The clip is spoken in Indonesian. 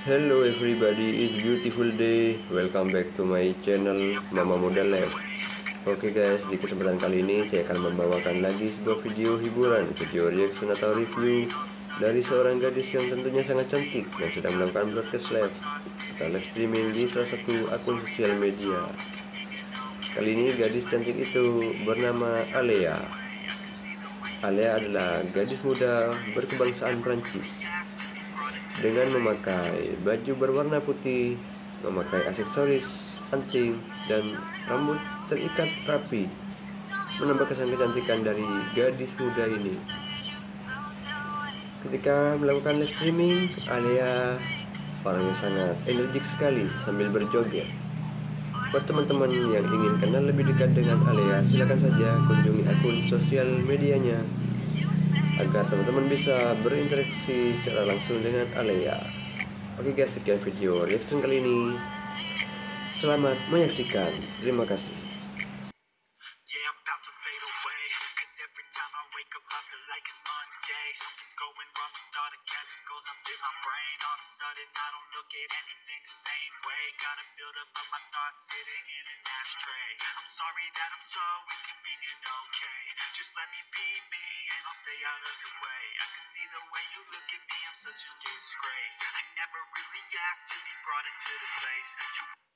Hello everybody, it's beautiful day. Welcome back to my channel Mama Model Lab. Oke guys, di kesempatan kali ini saya akan membawakan lagi sebuah video hiburan, video reaction atau review dari seorang gadis yang tentunya sangat cantik dan sedang melakukan broadcast live atau live streaming di salah satu akun sosial media. Kali ini gadis cantik itu bernama Alea. Alea adalah gadis muda berkebangsaan Prancis dengan memakai baju berwarna putih, memakai aksesoris, anting, dan rambut terikat rapi, menambah kesan kecantikan dari gadis muda ini. Ketika melakukan live streaming, Alea orangnya sangat energik sekali sambil berjoget. Buat teman-teman yang ingin kenal lebih dekat dengan Alea, silakan saja kunjungi akun sosial medianya agar teman-teman bisa berinteraksi secara langsung dengan Alea. Oke guys, sekian video reaction kali ini. Selamat menyaksikan. Terima kasih. Yeah, I'm about to fade away. 'Cause every time I wake up, I feel like it's Monday. Something's going wrong with all the chemicals up in my brain. All of a sudden, I don't look at anything the same way. Gotta build up of my thoughts sitting in an ashtray. I'm sorry that I'm so inconvenient, okay? Just let me be me, and I'll stay out of your way. I can see the way you look at me, I'm such a disgrace. I never really asked to be brought into this place.